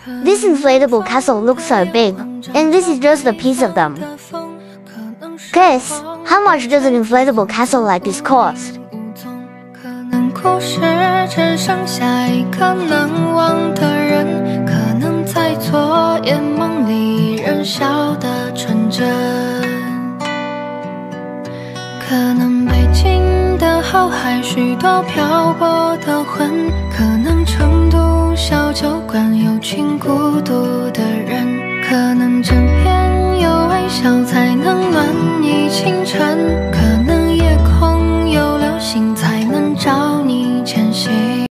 This inflatable castle looks so big, and this is just a piece of them. Guess, how much does an inflatable castle like this cost? 故事只剩下一个难忘的人，可能在昨夜梦里仍笑得纯真，可能北京的后海许多漂泊的魂，可能成都小酒馆有群孤独的人。